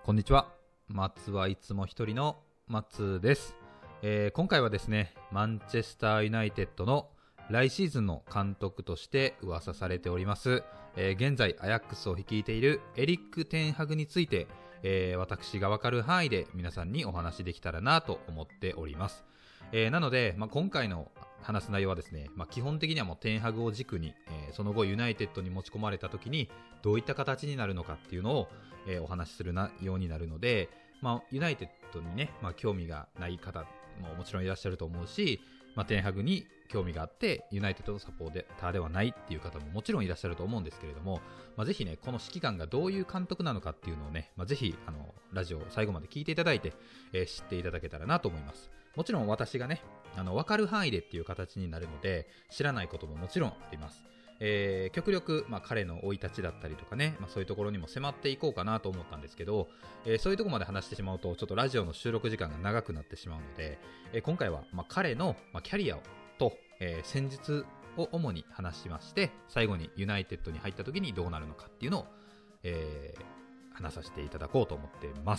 こんにちは。松はいつも一人の松です。今回はですね、マンチェスターユナイテッドの来シーズンの監督として噂されております、現在アヤックスを率いているエリック・テンハグについて、私がわかる範囲で皆さんにお話できたらなと思っております。なので、今回の話す内容はですね、基本的にはもうテンハグを軸に、その後ユナイテッドに持ち込まれた時にどういった形になるのかっていうのを、お話しするようになるので、ユナイテッドにね、興味がない方ももちろんいらっしゃると思うし、テンハグに興味があってユナイテッドのサポーターではないっていう方ももちろんいらっしゃると思うんですけれども、ぜひねこの指揮官がどういう監督なのかっていうのをね、ぜひラジオを最後まで聞いていただいて、知っていただけたらなと思います。もちろん私がね分かる範囲でっていう形になるので、知らないことももちろんあります。極力、彼の生い立ちだったりとかね、そういうところにも迫っていこうかなと思ったんですけど、そういうところまで話してしまうとちょっとラジオの収録時間が長くなってしまうので、今回は、彼の、キャリアと、戦術を主に話しまして、最後にユナイテッドに入った時にどうなるのかっていうのを、話させていただこうと思っています。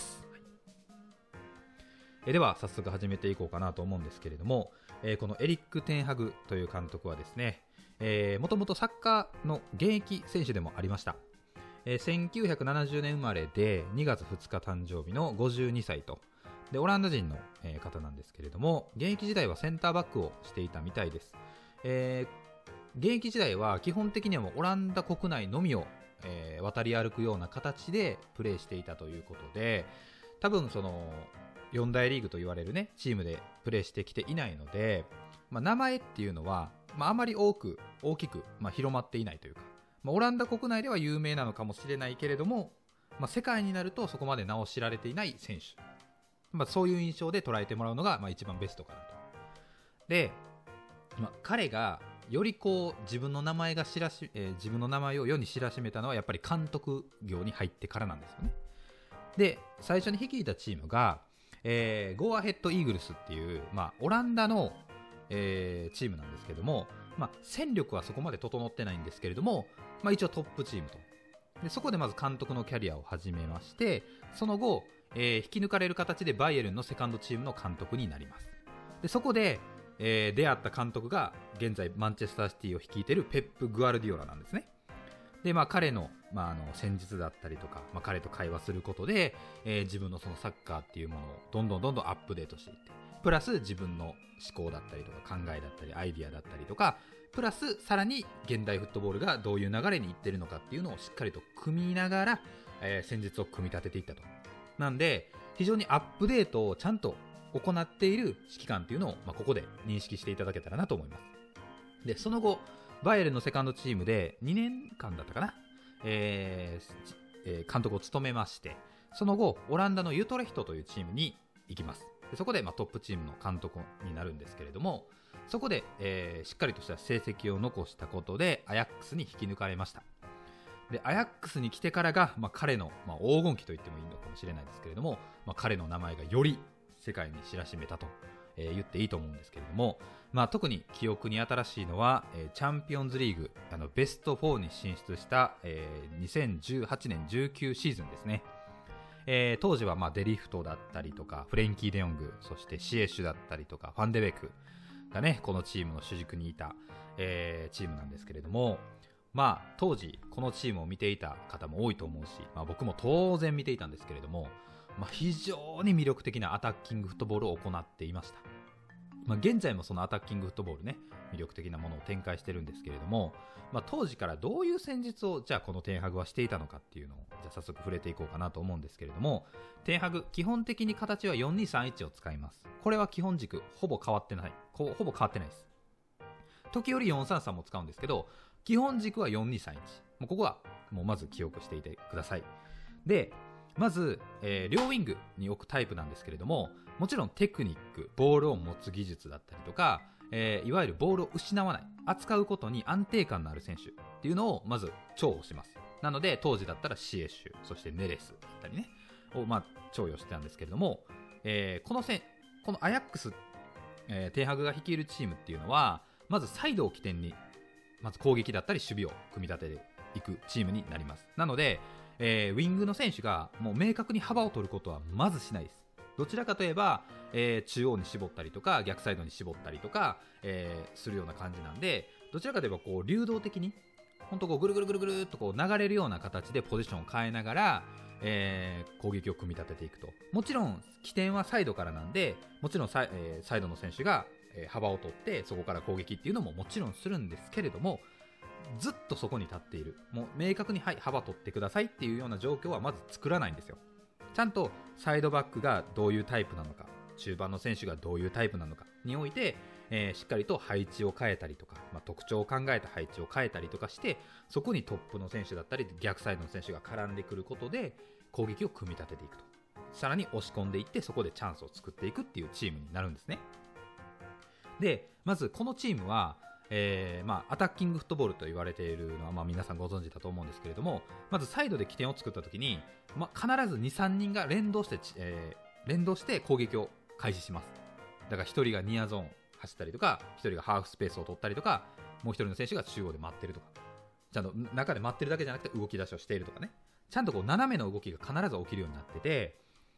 では早速始めていこうかなと思うんですけれども、このエリック・テンハグという監督はですね、もともとサッカーの現役選手でもありました。1970年生まれで2月2日誕生日の52歳と、でオランダ人の、方なんですけれども、現役時代はセンターバックをしていたみたいです。現役時代は基本的にはもうオランダ国内のみを、渡り歩くような形でプレーしていたということで、多分その4大リーグと言われるねチームでプレーしてきていないので、名前っていうのは、あまり大きく、広まっていないというか、オランダ国内では有名なのかもしれないけれども、世界になるとそこまで名を知られていない選手、そういう印象で捉えてもらうのが、一番ベストかなと。で、彼がよりこう自分の名前を世に知らしめたのはやっぱり監督業に入ってからなんですよね。で、最初に率いたチームが、ゴーアヘッドイーグルスっていう、オランダのチームなんですけども、戦力はそこまで整ってないんですけれども、一応トップチームと。でそこでまず監督のキャリアを始めまして、その後、引き抜かれる形でバイエルンのセカンドチームの監督になります。でそこで、出会った監督が現在マンチェスターシティを率いているペップ・グアルディオラなんですね。で彼の、戦術だったりとか、彼と会話することで、自分のそのサッカーっていうものをどんどんアップデートしていって、プラス自分の思考だったりとか考えだったりアイディアだったりとか、プラスさらに現代フットボールがどういう流れにいってるのかっていうのをしっかりと組みながら、戦術を組み立てていったと。なんで非常にアップデートをちゃんと行っている指揮官っていうのを、ここで認識していただけたらなと思います。でその後バイエルンのセカンドチームで2年間だったかな、監督を務めまして、その後オランダのユトレヒトというチームに行きます。でそこで、トップチームの監督になるんですけれども、そこで、しっかりとした成績を残したことでアヤックスに引き抜かれました。でアヤックスに来てからが、彼の、黄金期と言ってもいいのかもしれないですけれども、彼の名前がより世界に知らしめたと、言っていいと思うんですけれども、特に記憶に新しいのは、チャンピオンズリーグベスト4に進出した、2018年19シーズンですね。当時はデリフトだったりとかフレンキー・デヨング、そしてシエッシュだったりとかファンデベクがねこのチームの主軸にいた、チームなんですけれども、当時このチームを見ていた方も多いと思うし、僕も当然見ていたんですけれども、非常に魅力的なアタッキングフットボールを行っていました。現在もそのアタッキングフットボールね、魅力的なものを展開してるんですけれども、当時からどういう戦術をじゃあこのテンハグはしていたのかっていうのをじゃあ早速触れていこうかなと思うんですけれども、テンハグ基本的に形は 4-2-3-1 を使います。これは基本軸ほぼ変わってないです。時折 4-3-3 も使うんですけど、基本軸は 4-2-3-1、ここはもうまず記憶していてください。でまず、両ウィングに置くタイプなんですけれども、もちろんテクニック、ボールを持つ技術だったりとか、いわゆるボールを失わない、扱うことに安定感のある選手っていうのをまず重宝します。なので当時だったらシエッシュ、そしてネレスだったりねを重用してたんですけれども、このアヤックス、テンハグが率いるチームっていうのはまずサイドを起点にまず攻撃だったり守備を組み立てていくチームになります。なので、 ウィングの選手がもう明確に幅を取ることはまずしないです。どちらかといえば、中央に絞ったりとか逆サイドに絞ったりとか、するような感じなんで、どちらかといえばこう流動的に本当こうぐるぐるぐるぐるっとこう流れるような形でポジションを変えながら、攻撃を組み立てていくと。もちろん起点はサイドからなんで、もちろんサイドの選手が幅を取ってそこから攻撃っていうのももちろんするんですけれども、ずっとそこに立っている、もう明確に、はい、幅取ってくださいっていうような状況はまず作らないんですよ。ちゃんとサイドバックがどういうタイプなのか、中盤の選手がどういうタイプなのかにおいて、しっかりと配置を変えたりとか、特徴を考えた配置を変えたりとかして、そこにトップの選手だったり逆サイドの選手が絡んでくることで攻撃を組み立てていくと。さらに押し込んでいってそこでチャンスを作っていくっていうチームになるんですね。でまずこのチームは、アタッキングフットボールと言われているのは、皆さんご存知だと思うんですけれども、まずサイドで起点を作った時に、必ず 2,3 人が連動して攻撃を開始します。だから1人がニアゾーン走ったりとか、1人がハーフスペースを取ったりとか、もう1人の選手が中央で待ってるとか、ちゃんと中で待ってるだけじゃなくて動き出しをしているとかね、ちゃんとこう斜めの動きが必ず起きるようになってて、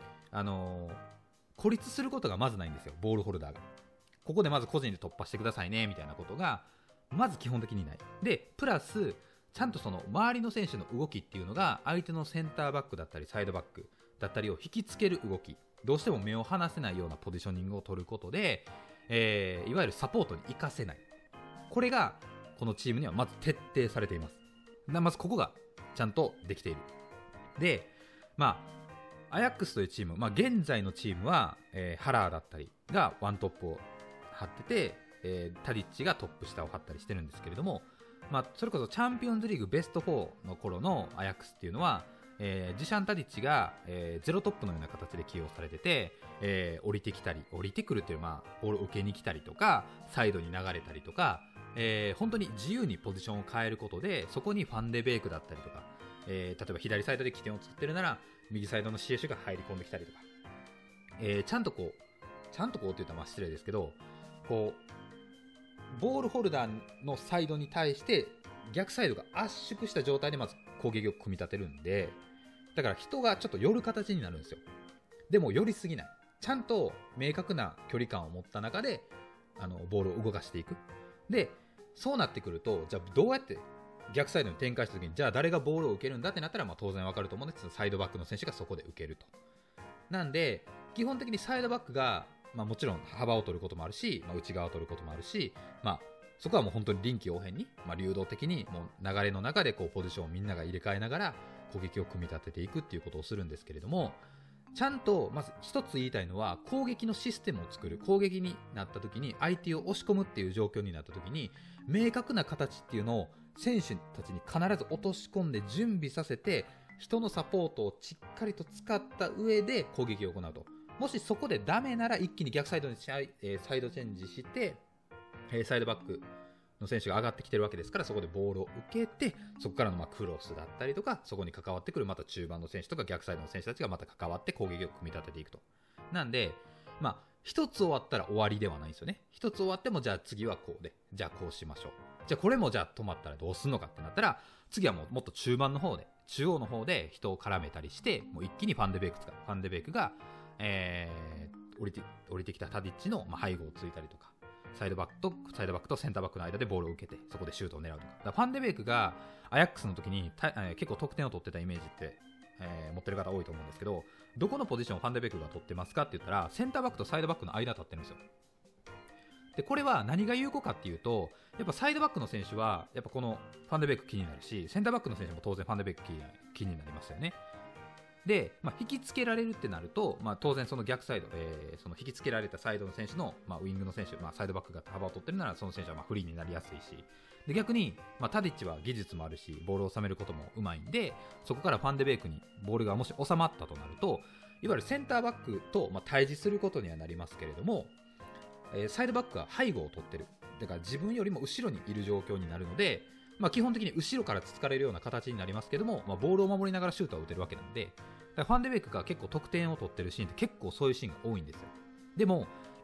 孤立することがまずないんですよ、ボールホルダーが。ここでまず個人で突破してくださいねみたいなことがまず基本的にない。でプラスちゃんとその周りの選手の動きっていうのが相手のセンターバックだったりサイドバックだったりを引きつける動き、どうしても目を離せないようなポジショニングを取ることで、いわゆるサポートに活かせない。これがこのチームにはまず徹底されています。まずここがちゃんとできている。でアヤックスというチーム、現在のチームは、ハラーだったりがワントップを張ってて、タディッチがトップ下を張ったりしてるんですけれども、それこそチャンピオンズリーグベスト4の頃のアヤックスっていうのは、ジシャン・タディッチが、ゼロトップのような形で起用されてて、降りてきたり降りてくるという、ボールを受けに来たりとかサイドに流れたりとか、本当に自由にポジションを変えることで、そこにファンデベイクだったりとか、例えば左サイドで起点を作ってるなら右サイドのシエシュが入り込んできたりとか、ちゃんとこうって言ったら失礼ですけど、こうボールホルダーのサイドに対して逆サイドが圧縮した状態でまず攻撃を組み立てるんで、だから人がちょっと寄る形になるんですよ。でも寄りすぎない、ちゃんと明確な距離感を持った中でボールを動かしていく。でそうなってくると、じゃあどうやって逆サイドに展開した時に、じゃあ誰がボールを受けるんだってなったら、当然わかると思うんですけど、サイドバックの選手がそこで受けると。なんで基本的にサイドバックが、もちろん幅を取ることもあるし、内側を取ることもあるし、そこはもう本当に臨機応変に、流動的にもう流れの中でこうポジションをみんなが入れ替えながら攻撃を組み立てていくっていうことをするんですけれども、ちゃんとまず一つ言いたいのは、攻撃のシステムを作る、攻撃になった時に相手を押し込むっていう状況になった時に、明確な形っていうのを選手たちに必ず落とし込んで準備させて、人のサポートをしっかりと使った上で攻撃を行うと。もしそこでダメなら一気に逆サイドにサイドチェンジして、サイドバックの選手が上がってきてるわけですから、そこでボールを受けて、そこからのクロスだったりとか、そこに関わってくるまた中盤の選手とか逆サイドの選手たちがまた関わって攻撃を組み立てていくと。なんで一つ終わったら終わりではないんですよね。一つ終わっても、じゃあ次はこうで、じゃあこうしましょう、じゃあこれもじゃあ止まったらどうすんのかってなったら、次はもっと中盤の方で、中央の方で人を絡めたりして、もう一気にファンデベイクが、降りてきたタディッチの背後をついたりとか、サイドバックとセンターバックの間でボールを受けて、そこでシュートを狙うとか。だからファンデベイクがアヤックスの時に結構得点を取ってたイメージって、持ってる方多いと思うんですけど、どこのポジションをファンデベイクが取ってますかって言ったら、センターバックとサイドバックの間を取ってるんですよ。でこれは何が有効かっていうと、やっぱサイドバックの選手はやっぱこのファンデベイク気になるし、センターバックの選手も当然ファンデベイク気になりますよね。で、引きつけられるってなると、当然その逆サイド、その引きつけられたサイドの選手の、ウイングの選手、サイドバックが幅を取ってるなら、その選手はフリーになりやすいし、で逆に、タディッチは技術もあるし、ボールを収めることもうまいんで、そこからファンデベイクにボールがもし収まったとなると、いわゆるセンターバックと、対峙することにはなりますけれども、サイドバックが背後を取ってる、だから自分よりも後ろにいる状況になるので、基本的に後ろからつつかれるような形になりますけども、ボールを守りながらシュートを打てるわけなんで、だからファンデベイクが結構得点を取ってるシーンって結構そういうシーンが多いんですよ。でも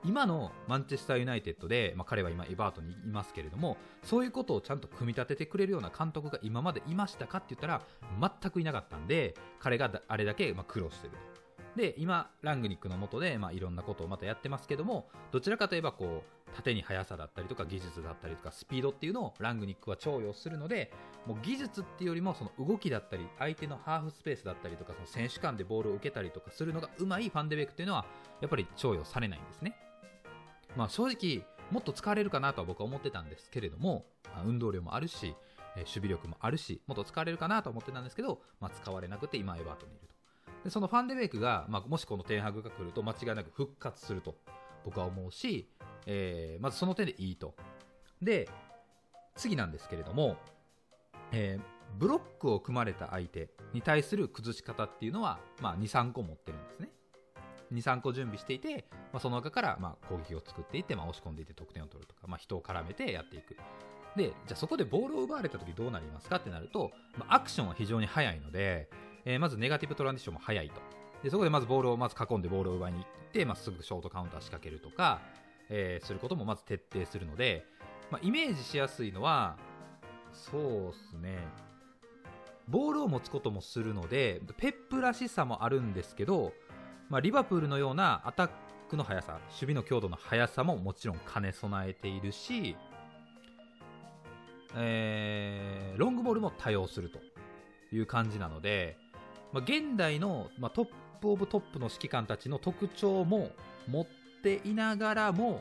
今のマンチェスターユナイテッドで、彼は今エバートンにいますけれども、そういうことをちゃんと組み立ててくれるような監督が今までいましたかって言ったら全くいなかったんで、彼があれだけ苦労してると。で今ラングニックの下で、いろんなことをまたやってますけども、どちらかといえばこう縦に速さだったりとか技術だったりとかスピードっていうのをラングニックは重用するので、もう技術っていうよりもその動きだったり相手のハーフスペースだったりとか、その選手間でボールを受けたりとかするのがうまいファンデベイクっていうのはやっぱり重用されないんですね。正直もっと使われるかなとは僕は思ってたんですけれども、運動量もあるし守備力もあるし、もっと使われるかなと思ってたんですけど、使われなくて今エバートンにいると。でそのファンデベイクが、もしこのテンハグが来ると間違いなく復活すると僕は思うし、まずその点でいいと。で次なんですけれども、ブロックを組まれた相手に対する崩し方っていうのは、2、3個持ってるんですね。2、3個準備していて、その中から攻撃を作っていって、押し込んでいって得点を取るとか、人を絡めてやっていく。でじゃあそこでボールを奪われた時どうなりますかってなると、アクションは非常に速いので、まずネガティブトランジションも速いと。でそこでまずボールを囲んでボールを奪いに行って、すぐショートカウンター仕掛けるとか、することもまず徹底するので、イメージしやすいのはそうですね、ボールを持つこともするのでペップらしさもあるんですけど、リバプールのようなアタックの速さ、守備の強度の速さももちろん兼ね備えているし、ロングボールも多用するという感じなので、現代の、トップオブトップの指揮官たちの特徴も持っていながらも、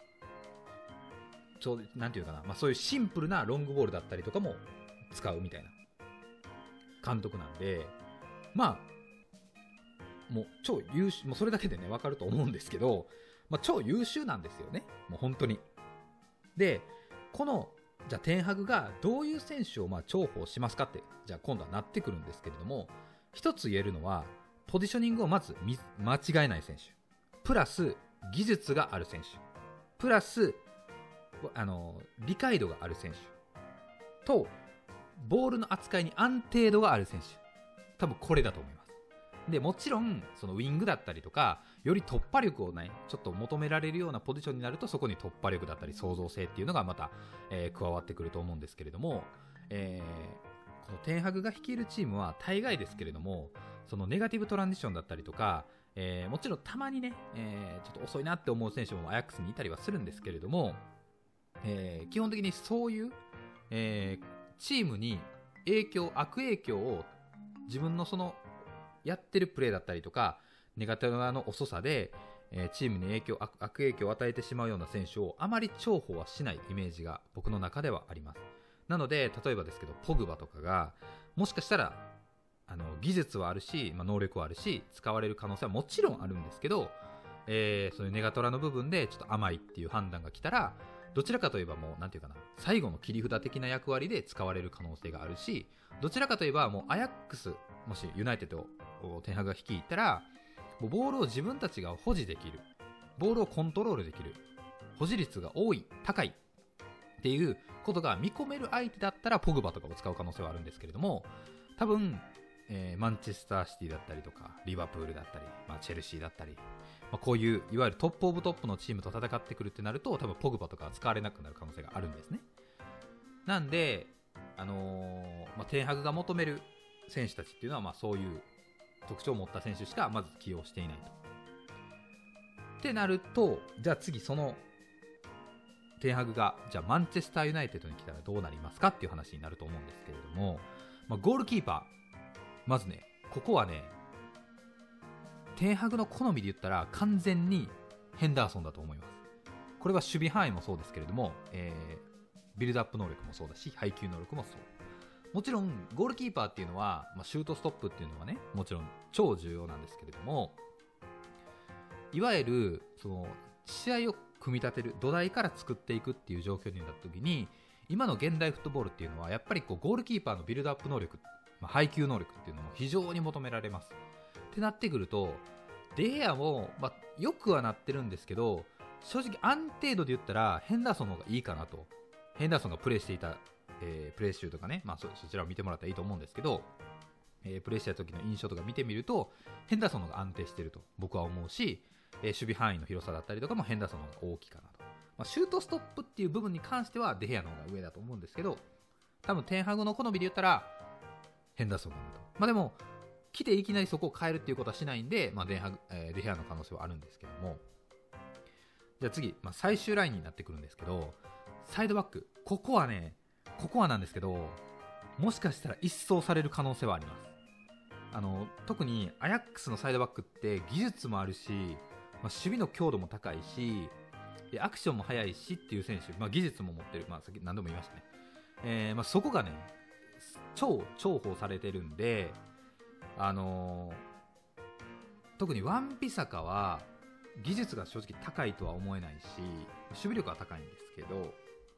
なんていうかな、そういうシンプルなロングボールだったりとかも使うみたいな監督なんで、もう超優秀、もうそれだけでね分かると思うんですけど、超優秀なんですよね、もう本当に。でこのじゃあテンハグがどういう選手を重宝しますかって、じゃあ今度はなってくるんですけれども、一つ言えるのはポジショニングをまず間違えない選手、プラス技術がある選手、プラス理解度がある選手とボールの扱いに安定度がある選手、多分これだと思います。でもちろんそのウィングだったりとかより突破力をねちょっと求められるようなポジションになると、そこに突破力だったり創造性っていうのがまた、加わってくると思うんですけれども、このテンハグが率いるチームは大概ですけれども、そのネガティブトランジションだったりとか、もちろんたまにね、ちょっと遅いなって思う選手もアヤックスにいたりはするんですけれども、基本的にそういう、チームに悪影響を自分のそのやってるプレーだったりとかネガティブの遅さで、チームに悪影響を与えてしまうような選手をあまり重宝はしないイメージが僕の中ではあります。なので例えばですけどポグバとかがもしかしたら技術はあるし、能力はあるし使われる可能性はもちろんあるんですけど、そういうネガトラの部分でちょっと甘いっていう判断が来たら、どちらかといえばもうなんていうかな、最後の切り札的な役割で使われる可能性があるし、どちらかといえばもうアヤックス、もしユナイテッドをテンハグが率いたら、もうボールを自分たちが保持できる、ボールをコントロールできる、保持率が高いっていうことが見込める相手だったらポグバとかを使う可能性はあるんですけれども、多分、マンチェスターシティだったりとかリバプールだったり、チェルシーだったり、こういういわゆるトップオブトップのチームと戦ってくるってなると、多分ポグバとか使われなくなる可能性があるんですね。なんで、テンハグが求める選手たちっていうのは、そういう特徴を持った選手しかまず起用していないと。ってなると、じゃあ次そのテンハグがじゃあマンチェスターユナイテッドに来たらどうなりますかっていう話になると思うんですけれども、ゴールキーパー、まずね、ここはね、テンハグの好みで言ったら完全にヘンダーソンだと思います。これは守備範囲もそうですけれども、ビルドアップ能力もそうだし配球能力もそう。もちろんゴールキーパーっていうのは、シュートストップっていうのはねもちろん超重要なんですけれども、いわゆるその試合を組み立てる土台から作っていくっていう状況になった時に、今の現代フットボールっていうのはやっぱりゴールキーパーのビルドアップ能力、配球能力っていうのも非常に求められます。ってなってくると、デヘアも、よくはなってるんですけど、正直安定度で言ったらヘンダーソンの方がいいかなと。ヘンダーソンがプレーしていた、プレー集とかね、そちらを見てもらったらいいと思うんですけど、プレーした時の印象とか見てみるとヘンダーソンの方が安定してると僕は思うし、 守備範囲の広さだったりとかもヘンダーソンの方が大きいかなと、シュートストップっていう部分に関してはデヘアの方が上だと思うんですけど、多分テンハグの好みで言ったらヘンダーソンかなと。でも来ていきなりそこを変えるっていうことはしないんで、デヘアの可能性はあるんですけども、じゃあ次、最終ラインになってくるんですけど、サイドバック、ここはなんですけど、もしかしたら一掃される可能性はあります。特にアヤックスのサイドバックって技術もあるし、守備の強度も高いし、アクションも速いしっていう選手、技術も持ってる、さっき何度も言いましたね。そこがね超重宝されてるんで、特にワンピサカは技術が正直高いとは思えないし、守備力は高いんですけど、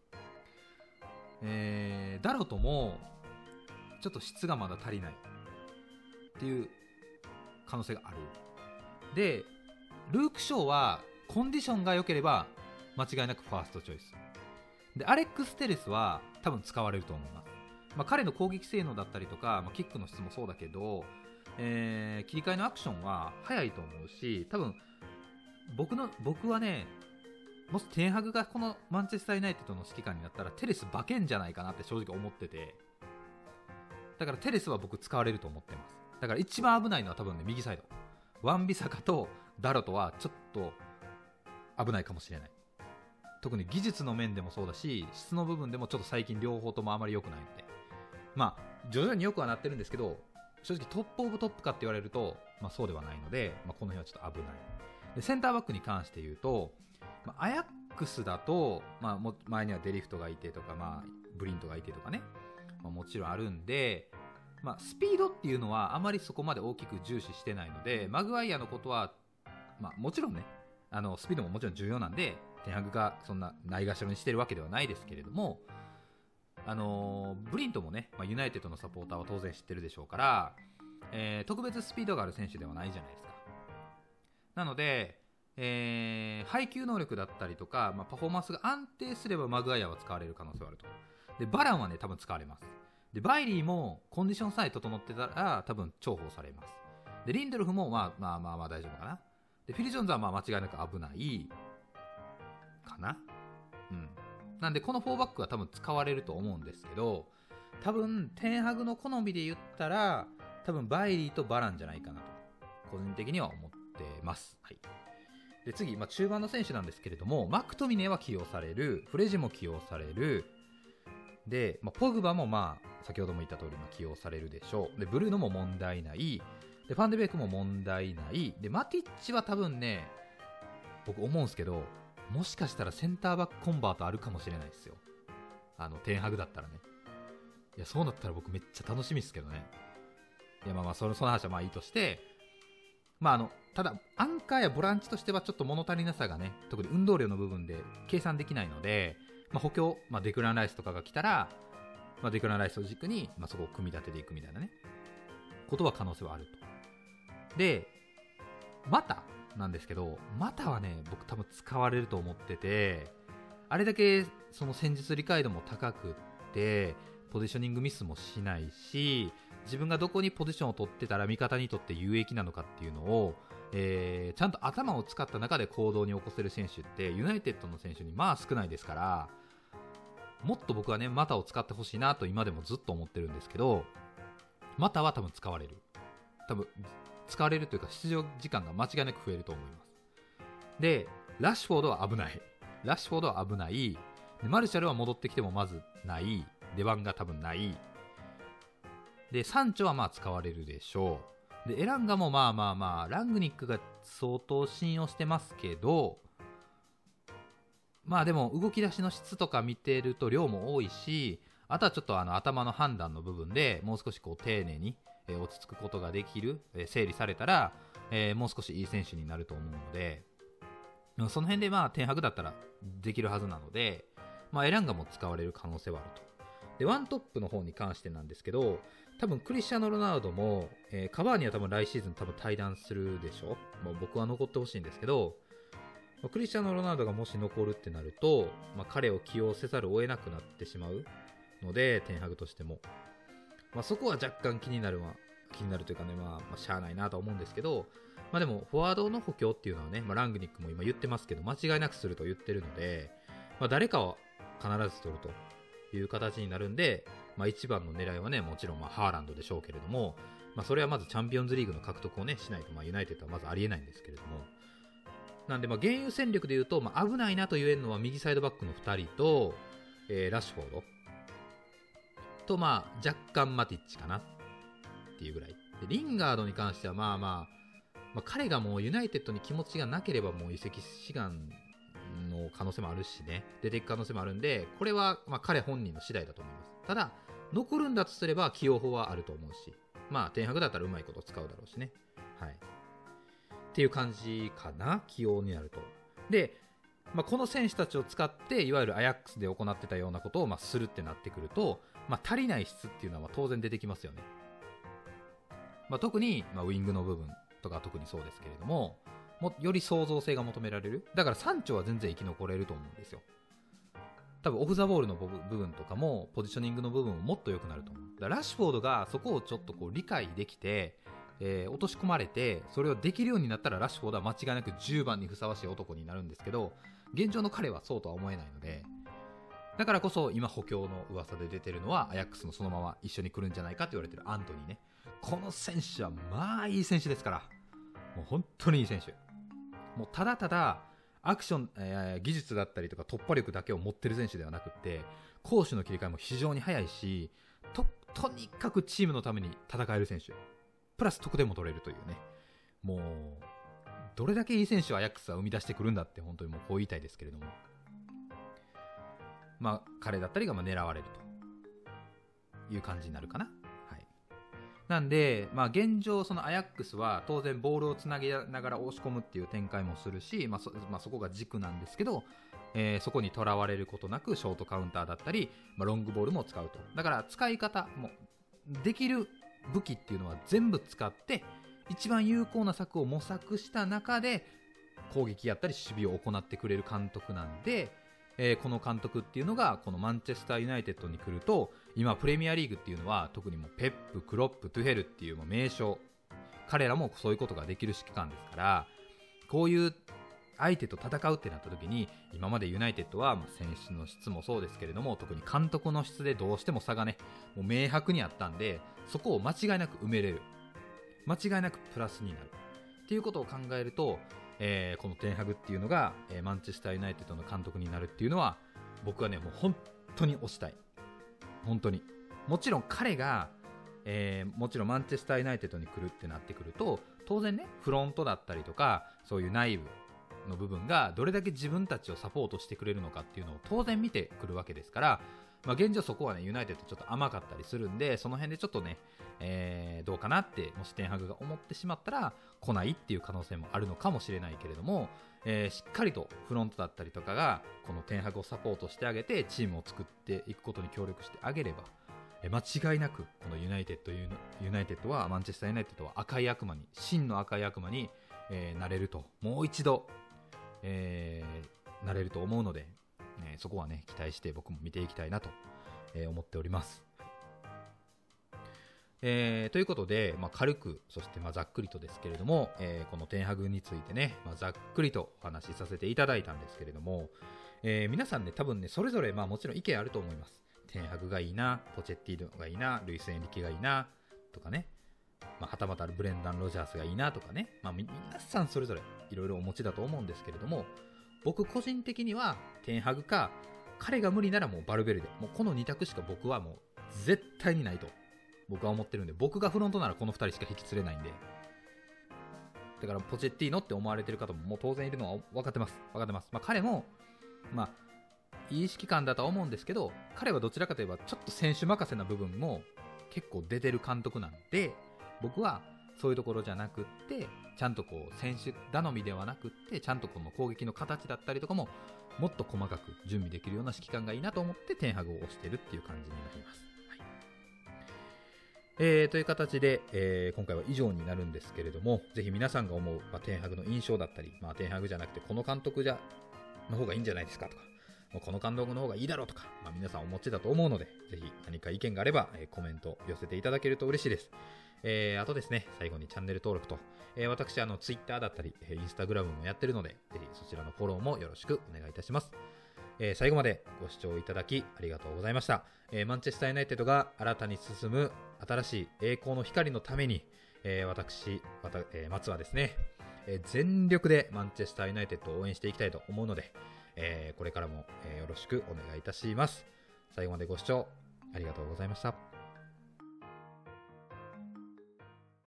ダロトもちょっと質がまだ足りないっていう可能性がある。でルーク・ショーはコンディションが良ければ間違いなくファーストチョイスで、アレックス・テレスは多分使われると思います。彼の攻撃性能だったりとか、キックの質もそうだけど、切り替えのアクションは速いと思うし、多分僕はね、もしテンハグがこのマンチェスターユナイテッドの指揮官になったらテレス化けんじゃないかなって正直思ってて、だからテレスは僕使われると思ってます。だから一番危ないのは多分ね、右サイドワンビサカとダロトはちょっと危ないかもしれない。特に技術の面でもそうだし、質の部分でもちょっと最近両方ともあまり良くないので、徐々に良くはなってるんですけど、正直トップオブトップかって言われると、そうではないので、この辺はちょっと危ない。でセンターバックに関して言うと、アヤックスだと、前にはデリフトがいてとか、ブリントがいてとかね、もちろんあるんで、スピードっていうのはあまりそこまで大きく重視してないので、マグワイアのことは、もちろんね、スピードももちろん重要なんで、テンハグがそんなないがしろにしてるわけではないですけれども、ブリントもね、ユナイテッドのサポーターは当然知ってるでしょうから、特別スピードがある選手ではないじゃないですか。なので、配球能力だったりとか、パフォーマンスが安定すればマグワイアは使われる可能性はあると。でバランはね多分使われます。でバイリーもコンディションさえ整ってたら多分重宝されます。でリンデルフも大丈夫かな。でフィル・ジョーンズは間違いなく危ないかな。なんでこの4バックは多分使われると思うんですけど、多分テンハグの好みで言ったら多分バイリーとバランじゃないかなと個人的には思ってます。はい。で次、中盤の選手なんですけれども、マクトミネは起用される、フレジも起用される、で、ポグバも先ほども言った通り起用されるでしょう。でブルーノも問題ない、でファンデベイクも問題ない、でマティッチは多分ね、僕思うんですけど、もしかしたらセンターバックコンバートあるかもしれないですよ。テンハグだったらね。いやそうなったら僕めっちゃ楽しみですけどね。いやその話はまあいいとして、ただアンカーやボランチとしてはちょっと物足りなさがね、特に運動量の部分で計算できないので、補強、デクラン・ライスとかが来たら、デクラン・ライスを軸に、そこを組み立てていくみたいなねことは可能性はあると。でマタなんですけど、マタはね僕多分使われると思ってて、あれだけその戦術理解度も高くってポジショニングミスもしないし、自分がどこにポジションを取ってたら味方にとって有益なのかっていうのを、ちゃんと頭を使った中で行動に起こせる選手ってユナイテッドの選手に少ないですから、もっと僕はねマタを使ってほしいなと今でもずっと思ってるんですけど、マタは多分使われるというか出場時間が間違いなく増えると思います。でラッシュフォードは危ない、でマルシャルは戻ってきてもまずない、出番が多分ない、でサンチョは使われるでしょう。でエランガもラングニックが相当信用してますけど、でも動き出しの質とか見てると量も多いし、あとはちょっと頭の判断の部分でもう少し丁寧に落ち着くことができる、整理されたら、もう少しいい選手になると思うので、その辺でテンハグだったらできるはずなので、エランガも使われる可能性はあると。でワントップの方に関してなんですけど、多分クリスチャーノ・ロナウドも、カバーニは多分来シーズン多分退団するでしょ。僕は残ってほしいんですけど、クリスチャーノ・ロナウドがもし残るってなると、彼を起用せざるを得なくなってしまうので、テンハグとしても、そこは若干気になるというかね、しゃあないなと思うんですけど、 でもフォワードの補強っていうのはね、ラングニックも今言ってますけど、間違いなくすると言ってるので、誰かは必ず取るという形になるんで、一番の狙いはね、もちろんハーランドでしょうけれども、それはまずチャンピオンズリーグの獲得をねしないと、ユナイテッドはまずありえないんですけれども、なんで現有戦力でいうと、危ないなと言えるのは右サイドバックの2人と、ラッシュフォードと、若干マティッチかなっていうぐらいで、リンガードに関しては彼がもうユナイテッドに気持ちがなければもう移籍志願の可能性もあるしね、出ていく可能性もあるんで、これは彼本人の次第だと思います。ただ残るんだとすれば起用法はあると思うし、テンハグだったらうまいこと使うだろうしね、はい、っていう感じかな、起用になると。で、この選手たちを使っていわゆるアヤックスで行ってたようなことをするってなってくると、足りない質っていうのは当然出てきますよね。特に、ウイングの部分とか特にそうですけれども、より創造性が求められる。だからサンチョは全然生き残れると思うんですよ。多分オフザボールの部分とかもポジショニングの部分ももっと良くなると思う。だからラッシュフォードがそこをちょっと理解できて、落とし込まれてそれをできるようになったら、ラッシュフォードは間違いなく10番にふさわしい男になるんですけど、現状の彼はそうとは思えないので、だからこそ今補強の噂で出てるのはアヤックスのそのまま一緒に来るんじゃないかと言われてるアントニーね。この選手はいい選手ですから、もう本当にいい選手。もうただただアクション、技術だったりとか突破力だけを持ってる選手ではなくって、攻守の切り替えも非常に早いし、とにかくチームのために戦える選手、プラス得点も取れるというね、もうどれだけいい選手をアヤックスは生み出してくるんだって、本当にもうこう言いたいですけれども、彼だったりが狙われるという感じになるかな。なんで、現状そのアヤックスは当然ボールをつなぎながら押し込むっていう展開もするし、そこが軸なんですけど、そこにとらわれることなくショートカウンターだったり、ロングボールも使うと。だから使い方もできる武器っていうのは全部使って一番有効な策を模索した中で攻撃やったり守備を行ってくれる監督なんで、この監督っていうのがこのマンチェスターユナイテッドに来ると、今プレミアリーグっていうのは特にもうペップ、クロップ、トゥヘルっていう名将、彼らもそういうことができる指揮官ですから、こういう相手と戦うってなった時に、今までユナイテッドは選手の質もそうですけれども、特に監督の質でどうしても差がねもう明白にあったんで、そこを間違いなく埋めれる、間違いなくプラスになるっていうことを考えると、このテンハグっていうのが、マンチェスターユナイテッドの監督になるっていうのは、僕はねもう本当に推したい。本当にもちろん彼が、もちろんマンチェスターユナイテッドに来るってなってくると、当然ねフロントだったりとかそういう内部の部分がどれだけ自分たちをサポートしてくれるのかっていうのを当然見てくるわけですから、現状そこはねユナイテッドちょっと甘かったりするんで、その辺でちょっとね、どうかなってもしテンハグが思ってしまったら来ないっていう可能性もあるのかもしれないけれども、しっかりとフロントだったりとかがこのテンハグをサポートしてあげてチームを作っていくことに協力してあげれば、間違いなくこのユナイテッドはマンチェスターユナイテッドは赤い悪魔に、真の赤い悪魔に、なれると、もう一度、なれると思うので、そこはね期待して僕も見ていきたいなと、思っております。ということで、軽くそしてざっくりとですけれども、このテンハグについてね、ざっくりとお話しさせていただいたんですけれども、皆さんね多分ねそれぞれもちろん意見あると思います。テンハグがいいな、ポチェッティーノがいいな、ルイス・エンリケがいいなとかね、はたまたブレンダン・ロジャースがいいなとかね、皆さんそれぞれいろいろお持ちだと思うんですけれども、僕個人的にはテンハグか、彼が無理ならもうバルベルデ、もうこの2択しか僕はもう絶対にないと僕は思ってるんで、僕がフロントならこの2人しか引き連れないんで、だからポチェッティーノって思われてる方ももう当然いるのは分かってます。彼もいい指揮官だとは思うんですけど、彼はどちらかといえばちょっと選手任せな部分も結構出てる監督なんで、僕はそういうところじゃなくって、ちゃんと選手頼みではなくって、ちゃんとこの攻撃の形だったりとかももっと細かく準備できるような指揮官がいいなと思ってテンハグを推してるっていう感じになります。という形で、今回は以上になるんですけれども、ぜひ皆さんが思う、テンハグの印象だったり、テンハグじゃなくてこの監督の方がいいんじゃないですかとか、 もうこの監督の方がいいだろうとか、皆さんお持ちだと思うので、ぜひ何か意見があれば、コメント寄せていただけると嬉しいです。あとですね、最後にチャンネル登録と、私Twitter だったり、Instagram もやってるので、ぜひそちらのフォローもよろしくお願いいたします。最後までご視聴いただきありがとうございました。マンチェスターユナイテッドが新たに進む新しい栄光の光のために、松はですね、全力でマンチェスターユナイテッドを応援していきたいと思うので、これからも、よろしくお願いいたします。最後までご視聴ありがとうございました。